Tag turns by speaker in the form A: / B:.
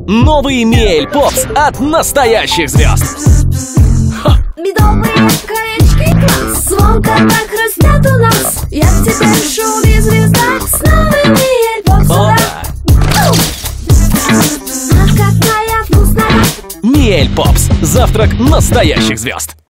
A: Новый Miel Pops от настоящих звезд.
B: Медовые колечки класс, звонко так хрустят у нас. Я в тебе шоу звезда с новым Miel Pops. Ах, какая вкусная!
A: Miel Pops. Завтрак настоящих звезд.